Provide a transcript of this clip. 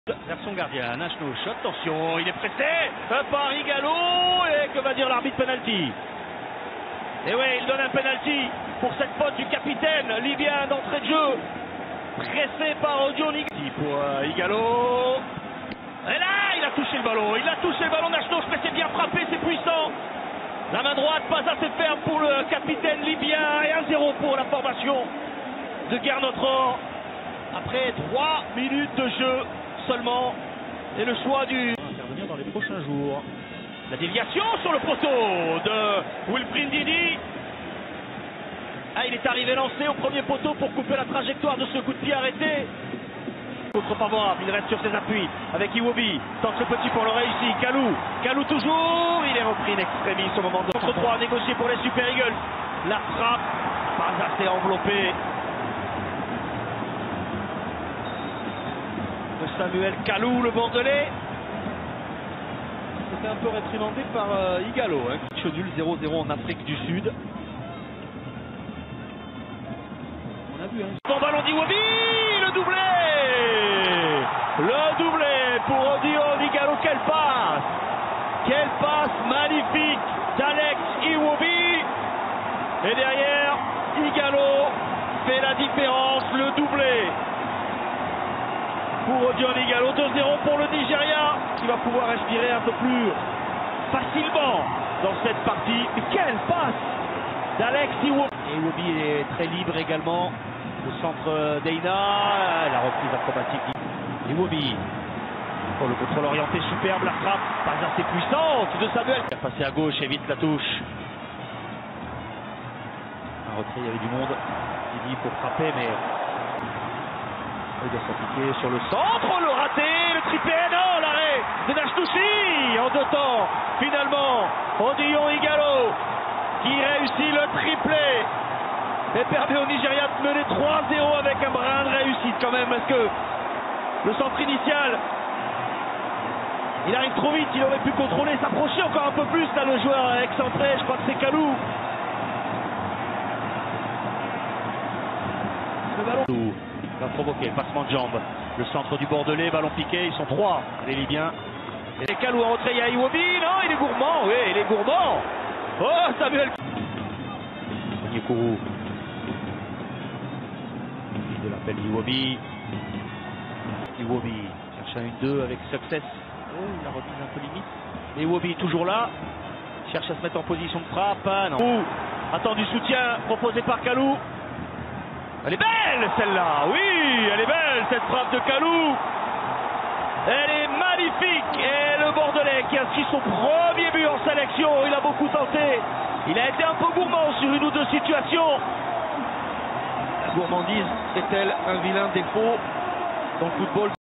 Vers son gardien, Nachnouch, attention, il est pressé par Igalo, et que va dire l'arbitre penalty? Et oui, il donne un penalty pour cette faute du capitaine libyen d'entrée de jeu, pressé par Odion pour Igalo. Et là, il a touché le ballon, Nachnouch, mais c'est bien frappé, c'est puissant. La main droite, pas assez ferme pour le capitaine libyen, et 1-0 pour la formation de Guerre-Notre-Or. Après 3 minutes de jeu seulement, et le choix du intervenir dans les prochains jours. La déviation sur le poteau de Wilfried Ndidi. Ah, il est arrivé lancé au premier poteau pour couper la trajectoire de ce coup de pied arrêté. Contre favorable, il reste sur ses appuis avec Iwobi, tente le petit pour le réussir. Kalou toujours, il est repris in extremis au moment de contre 3 négocié pour les Super Eagles. La frappe, pas assez enveloppée. Samuel Kalou, le Bordelais. C'était un peu réprimandé par Igalo. Match nul 0-0 en Afrique du Sud. On a vu Son ballon d'Iwobi, le doublé pour Odion Igalo. Quelle passe magnifique d'Alex Iwobi. Et derrière, Igalo fait la différence, le doublé pour Odion Igalo. 2-0 pour le Nigeria, qui va pouvoir respirer un peu plus facilement dans cette partie. Mais quelle passe d'Alex Iwobi. Et Iwobi est très libre également. Le centre d'Eina, la reprise acrobatique d'Iwobi. Oh, le contrôle orienté superbe, la frappe pas assez puissante de Samuel. Il a passé à gauche, évite la touche. Un retrait, il y avait du monde. Il dit pour frapper, mais il doit s'appliquer sur le centre, le raté, le triplé, non, l'arrêt de Nachnouchi en 2 temps. Finalement, Odion Igalo qui réussit le triplé et permet au Nigeria de mener 3-0 avec un brin de réussite quand même, parce que le centre initial, il arrive trop vite, il aurait pu contrôler, s'approcher encore un peu plus, là le joueur excentré, je crois que c'est Kalou. Le ballon va provoquer, passement de jambe, le centre du Bordelais, ballon piqué, ils sont 3, les Libyens. Et Kalou en retrait, il y a Iwobi, non, il est gourmand, oui, il est gourmand. Oh, Samuel Onyekuru. Il de l'appel d'Iwobi. Iwobi cherche un 1-2 avec success. Oh, la remise un peu limite. Et Iwobi toujours là, cherche à se mettre en position de frappe. Ah, non. Attend du soutien proposé par Kalou. Elle est belle celle-là, oui, elle est belle cette frappe de Kalou. Elle est magnifique. Et le Bordelais qui inscrit son premier but en sélection, il a beaucoup tenté. Il a été un peu gourmand sur 1 ou 2 situations. La gourmandise est-elle un vilain défaut dans le football?